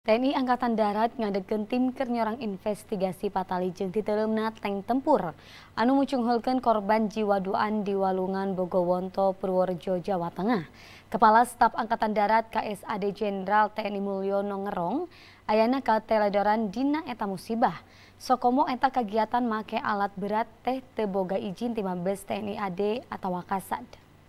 TNI Angkatan Darat ngadegeun tim keur nyorang investigasi patalijeng di teuleumna tank tempur anu mucunghulkeun korban jiwa duaan di Walungan Bogowonto Purworejo Jawa Tengah. Kepala Staf Angkatan Darat KSAD Jenderal TNI Mulyono ngerong ayana kateledoran dina eta musibah. Sokomo eta kagiatan make alat berat teh teu boga izin ti Mabes TNI AD atawa Kasad.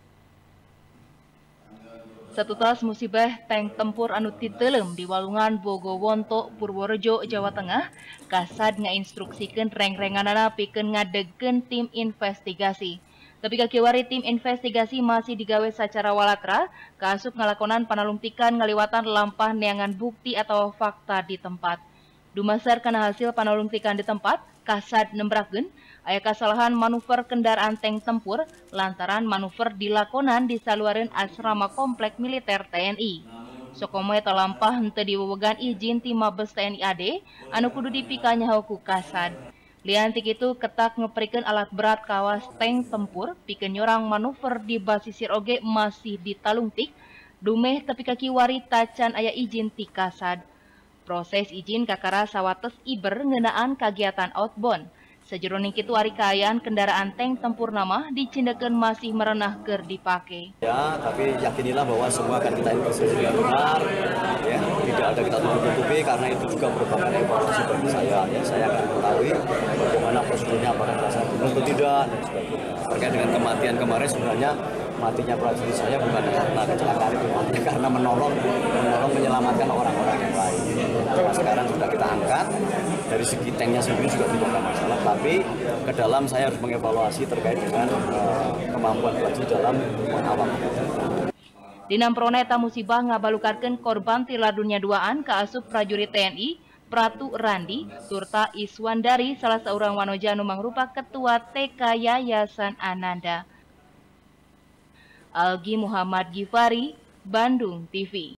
Satutas musibah tank tempur anu titeuleum di Walungan Bogowonto Purworejo Jawa Tengah, Kasad ngainstruksikeun reng-renganana pikeun ngadegkeun tim investigasi. Tapi kakiwari tim investigasi masih digawe secara walatra, kaasup ngalakonan panalungtikan ngaliwatan lampah neangan bukti atau fakta di tempat. Dumasar kana hasil panalungtikan di tempat, Kasad nembrakeun aya kasalahan manuver kendaraan tank tempur lantaran manuver dilakonan di saluareun asrama komplek militer TNI. Sokomo eta lampah henteu diwewegan izin ti Mabes TNI AD anu kudu dipikanyaho ku Kasad. Lian ti kitu ketak ngeprikeun alat berat kawas tank tempur pikeun nyorang manuver di basisir oge masih ditalungtik dumeh tepi kakiwari tacan aya izin ti Kasad. Proses izin kakara sawates iber ngeunaan kagiatan outbound. Sajeroning kitu ari kaayaan kendaraan tank tempur nama dicindekeun masih merenah keur dipake. Ya, tapi yakinilah bahwa semua akan kita investigasi dengan benar, ya, tidak ada kita tutup-tutupi karena itu juga merupakan evaluasi bagi saya. Ya, saya akan mengetahui bagaimana prosedurnya, apakah berhasil atau tidak dan sebagainya. Terkait dengan kematian kemarin sebenarnya matinya prajurit saya bukan karena kecelakaan itu, matinya karena menolong menyelamatkan orang-orang yang lain. Nah, sekarang sudah kita angkat. Dari segi tanknya sendiri juga tidak ada masalah, tapi ke dalam saya harus mengevaluasi terkait dengan kemampuan prajurit dalam mengawal. Dinamprona eta musibah ngabalukarkeun korban tilar dunia duaan kaasup prajurit TNI Pratu Randi turta Iswandari salah seorang wanoja anu mangrupa ketua TK Yayasan Ananda. Algi Muhammad Gifari, Bandung TV.